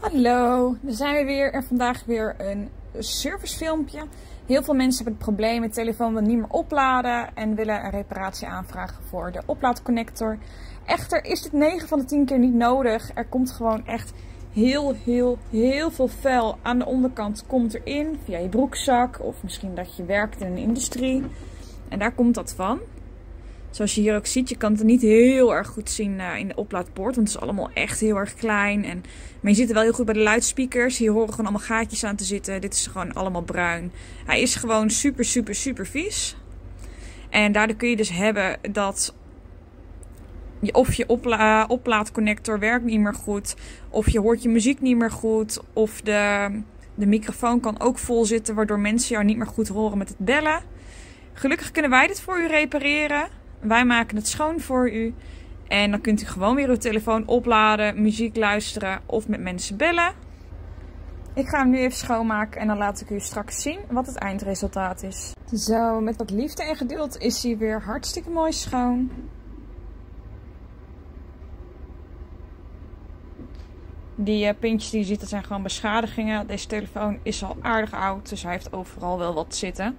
Hallo, daar zijn we weer en vandaag weer een servicefilmpje. Heel veel mensen hebben het probleem, de telefoon wil niet meer opladen en willen een reparatie aanvragen voor de oplaadconnector. Echter is dit 9 van de 10 keer niet nodig. Er komt gewoon echt heel veel vuil aan de onderkant komt erin via je broekzak of misschien dat je werkt in een industrie. En daar komt dat van. Zoals je hier ook ziet, je kan het niet heel erg goed zien in de oplaadpoort. Want het is allemaal echt heel erg klein. Maar je ziet er wel heel goed bij de luidsprekers. Hier horen gewoon allemaal gaatjes aan te zitten. Dit is gewoon allemaal bruin. Hij is gewoon super vies. En daardoor kun je dus hebben dat of je oplaadconnector werkt niet meer goed. Of je hoort je muziek niet meer goed. Of de microfoon kan ook vol zitten. Waardoor mensen jou niet meer goed horen met het bellen. Gelukkig kunnen wij dit voor u repareren. Wij maken het schoon voor u. En dan kunt u gewoon weer uw telefoon opladen, muziek luisteren of met mensen bellen. Ik ga hem nu even schoonmaken en dan laat ik u straks zien wat het eindresultaat is. Zo, met wat liefde en geduld is hij weer hartstikke mooi schoon. Die puntjes die je ziet, dat zijn gewoon beschadigingen. Deze telefoon is al aardig oud, dus hij heeft overal wel wat zitten.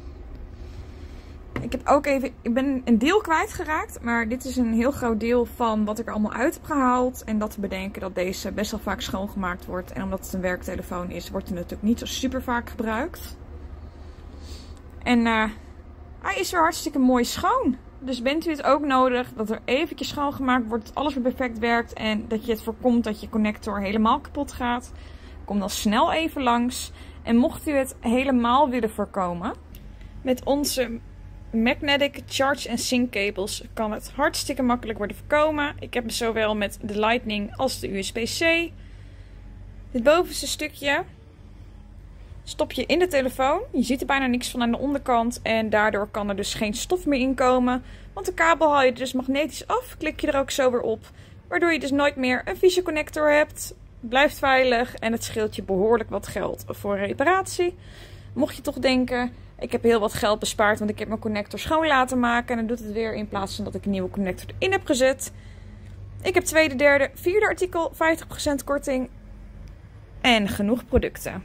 Ik ben een deel kwijtgeraakt, maar dit is een heel groot deel van wat ik er allemaal uit heb gehaald. En dat te bedenken dat deze best wel vaak schoongemaakt wordt. En omdat het een werktelefoon is, wordt hij natuurlijk niet zo super vaak gebruikt. En hij is weer hartstikke mooi schoon. Dus bent u het ook nodig dat er eventjes schoongemaakt wordt, dat alles weer perfect werkt. En dat je het voorkomt dat je connector helemaal kapot gaat. Kom dan snel even langs. En mocht u het helemaal willen voorkomen, met onze Magnetic Charge and Sync kabels kan het hartstikke makkelijk worden voorkomen. Ik heb hem zowel met de Lightning als de USB-C. Dit bovenste stukje stop je in de telefoon. Je ziet er bijna niks van aan de onderkant en daardoor kan er dus geen stof meer in komen. Want de kabel haal je dus magnetisch af, klik je er ook zo weer op. Waardoor je dus nooit meer een vieze connector hebt. Blijft veilig en het scheelt je behoorlijk wat geld voor een reparatie. Mocht je toch denken, ik heb heel wat geld bespaard, want ik heb mijn connector schoon laten maken. En dan doet het weer in plaats van dat ik een nieuwe connector erin heb gezet. Ik heb tweede, derde, vierde artikel, 50% korting. En genoeg producten.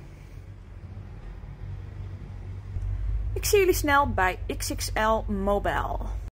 Ik zie jullie snel bij XXL Mobile.